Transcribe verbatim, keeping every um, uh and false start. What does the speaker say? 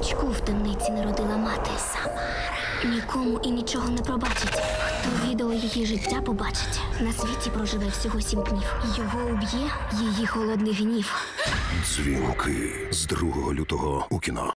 Дочку в темниці народила мати. Самара. Нікому і нічого не пробачить. Хто відео її життя побачить, на світі проживе всього сім днів. Його уб'є її холодний гнів. Дзвінки з другого лютого у кіно.